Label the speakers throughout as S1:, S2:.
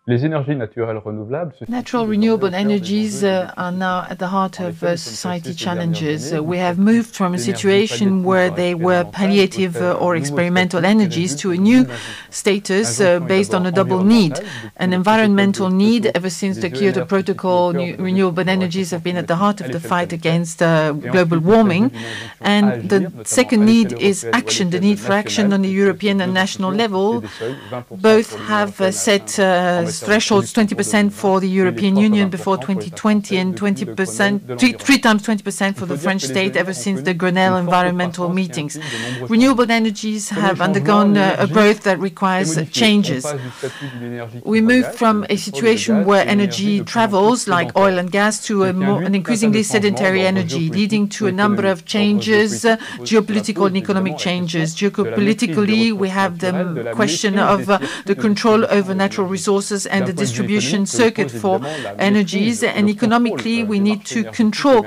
S1: Natural renewable energies are now at the heart of society challenges. We have moved from a situation where they were palliative or experimental energies to a new status based on a double need. An environmental need. Ever since the Kyoto Protocol, renewable energies have been at the heart of the fight against global warming. And the second need is action, the need for action on the European and national level. Both have set thresholds, 20% for the European Union before 2020 and 20%, three times 20% for the French state ever since the Grenelle environmental meetings. Renewable energies have undergone a growth that requires changes. We moved from a situation where energy travels, like oil and gas, to an increasingly sedentary energy, leading to a number of changes, geopolitical and economic changes. Geopolitically, we have the question of the control over natural resources and the distribution circuit for energies, and economically we need to control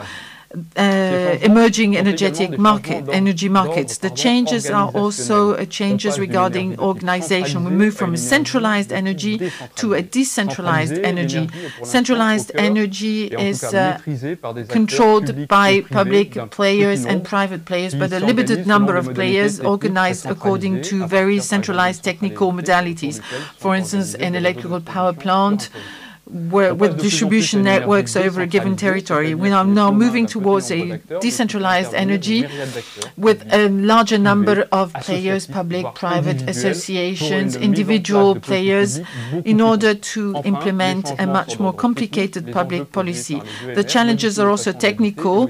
S1: emerging energy markets. The changes are also changes regarding organization. We move from a centralized energy to a decentralized energy. Centralized energy is controlled by public players and private players, but a limited number of players organized according to very centralized technical modalities. For instance, an electrical power plant with distribution networks over a given territory. We are now moving towards a decentralized energy with a larger number of players, public, private, associations, individual players, in order to implement a much more complicated public policy. The challenges are also technical.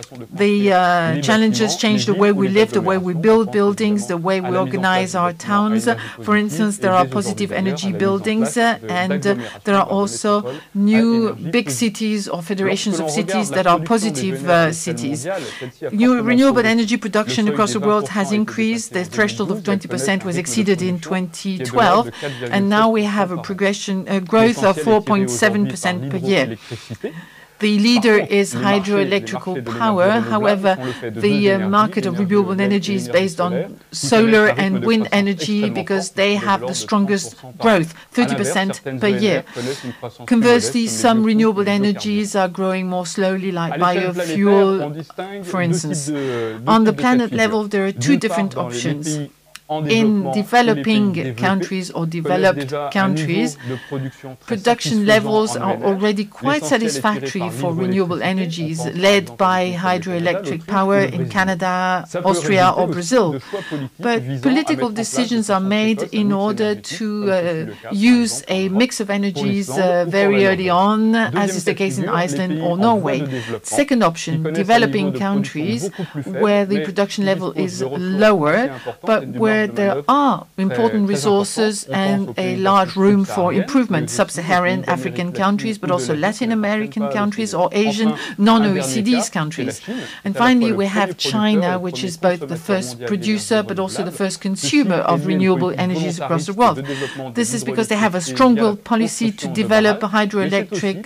S1: The challenges change the way we live, the way we build buildings, the way we organize our towns. For instance, there are positive energy buildings, and there are also new big cities or federations of cities that are positive cities. New renewable energy production across the world has increased. The threshold of 20% was exceeded in 2012, and now we have a growth of 4.7% per year. The leader is hydroelectrical power. However, the market of renewable energy is based on solar and wind energy because they have the strongest growth, 30% per year. Conversely, some renewable energies are growing more slowly, like biofuel, for instance. On the planet level, there are two different options. In developing countries or developed countries, production levels are already quite satisfactory for renewable energies, led by hydroelectric power in Canada, Austria or Brazil. But political decisions are made in order to use a mix of energies very early on, as is the case in Iceland or Norway. Second option, developing countries where the production level is lower, but where there are important resources and a large room for improvement. Sub-Saharan African countries, but also Latin American countries or Asian non-OECD countries. And finally, we have China, which is both the first producer but also the first consumer of renewable energies across the world. This is because they have a strong-willed policy to develop hydroelectric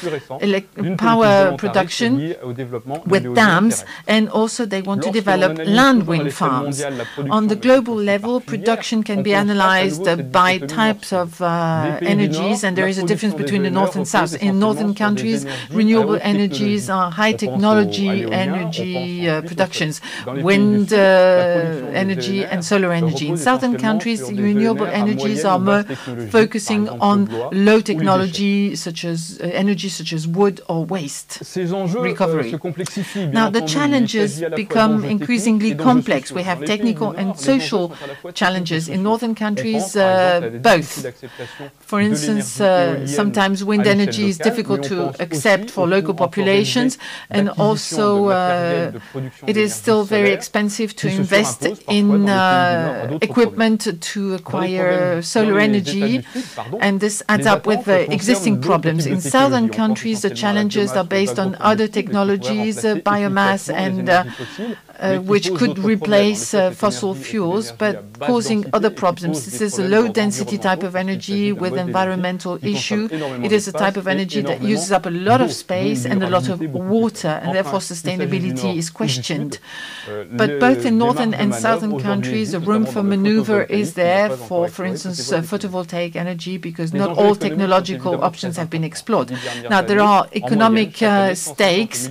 S1: power production with dams, and also they want to develop land wind farms. On the global level, production can be analyzed by types of energies, and there is a difference between the north and south. In northern countries, renewable energies are high technology energy productions, wind energy and solar energy. In southern countries, renewable energies are more focusing on low technology, such as energy such as wood or waste recovery. Now, the challenges become increasingly complex. We have technical and social challenges. In northern countries, both. For instance, sometimes wind energy is difficult to accept for local populations, and also it is still very expensive to invest in equipment to acquire solar energy, and this adds up with existing problems. In southern countries, the challenges are based on other technologies, biomass and which could replace fossil fuels, but causing other problems. This is a low-density type of energy with environmental issue. It is a type of energy that uses up a lot of space and a lot of water, and therefore sustainability is questioned. But both in northern and southern countries, the room for maneuver is there for instance, photovoltaic energy, because not all technological options have been explored. Now, there are economic stakes.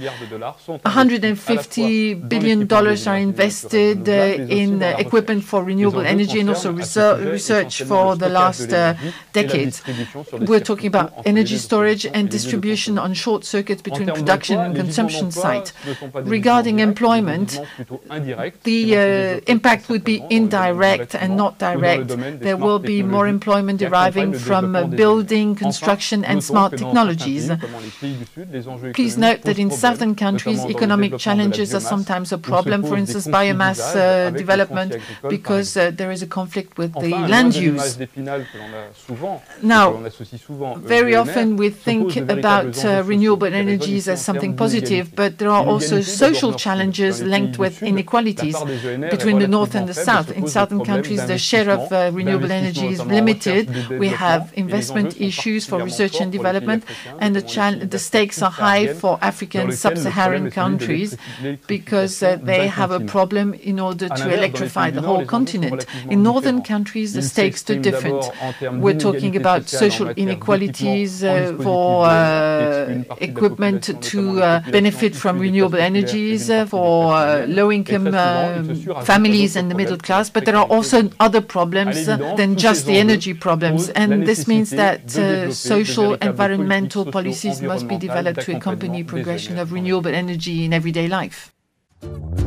S1: $150 billion are invested in equipment for renewable energy and also research for the last decades. We're talking about energy storage and distribution on short circuits between production and consumption site. Regarding employment, the impact would be indirect and not direct. There will be more employment deriving from building, construction, and smart technologies. Please note that in southern countries, economic challenges are sometimes a problem. For instance, biomass development, because there is a conflict with the land use. Now, very often we think about renewable energies as something positive, but there are also social challenges linked with inequalities between the north and the south. In southern countries, the share of renewable energy is limited. We have investment issues for research and development, and the stakes are high for African sub-Saharan countries because they have a problem in order to electrify the whole continent. In northern countries, the stakes are different. We're talking about social inequalities for equipment to benefit from renewable energies for low-income families and the middle class, but there are also other problems than just the energy problems, and this means that social, environmental policies must be developed to accompany progression of renewable energy in everyday life.